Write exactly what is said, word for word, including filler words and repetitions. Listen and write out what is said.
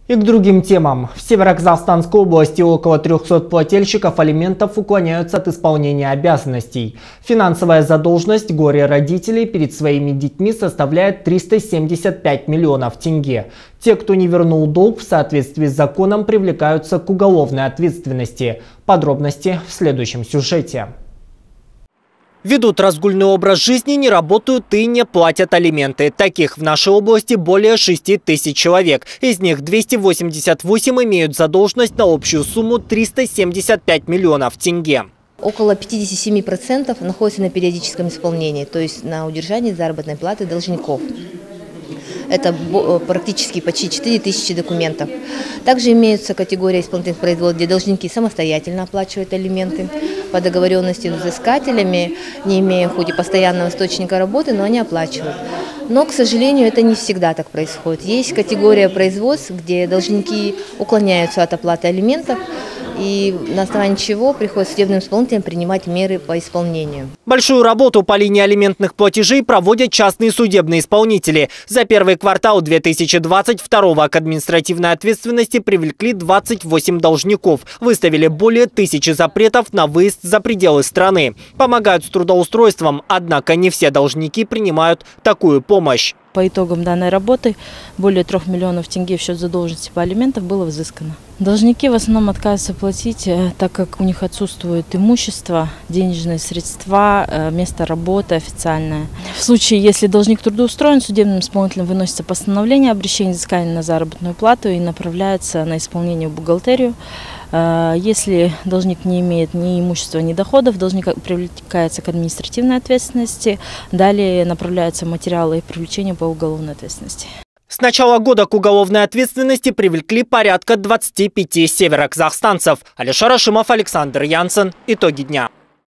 И к другим темам. В Северо-Казахстанской области около трёхсот плательщиков алиментов уклоняются от исполнения обязанностей. Финансовая задолженность горе-родителей перед своими детьми составляет триста семьдесят пять миллионов тенге. Те, кто не вернул долг, в соответствии с законом привлекаются к уголовной ответственности. Подробности в следующем сюжете. Ведут разгульный образ жизни, не работают и не платят алименты. Таких в нашей области более шести тысяч человек. Из них двести восемьдесят восемь имеют задолженность на общую сумму триста семьдесят пять миллионов тенге. Около пятидесяти семи процентов находятся на периодическом исполнении, то есть на удержании заработной платы должников. Это практически почти четыре тысячи документов. Также имеются категории исполнительных производств, где должники самостоятельно оплачивают алименты по договоренности с взыскателями, не имея хоть и постоянного источника работы, но они оплачивают. Но, к сожалению, это не всегда так происходит. Есть категория производств, где должники уклоняются от оплаты алиментов, и на основании чего приходится судебным исполнителям принимать меры по исполнению. Большую работу по линии алиментных платежей проводят частные судебные исполнители. За первый квартал две тысячи двадцать второго к административной ответственности привлекли двадцать восемь должников. Выставили более тысячи запретов на выезд за пределы страны. Помогают с трудоустройством, однако не все должники принимают такую помощь. По итогам данной работы более трех миллионов тенге в счет задолженности по алиментам было взыскано. Должники в основном отказываются платить, так как у них отсутствует имущество, денежные средства, место работы официальное. В случае, если должник трудоустроен, судебным исполнителем выносится постановление об обращении взыскания на заработную плату и направляется на исполнение в бухгалтерию. Если должник не имеет ни имущества, ни доходов, должник привлекается к административной ответственности. Далее направляются материалы и привлечения по уголовной ответственности. С начала года к уголовной ответственности привлекли порядка двадцати пяти североказахстанцев. Алишер Ашимов, Александр Янсен. Итоги дня.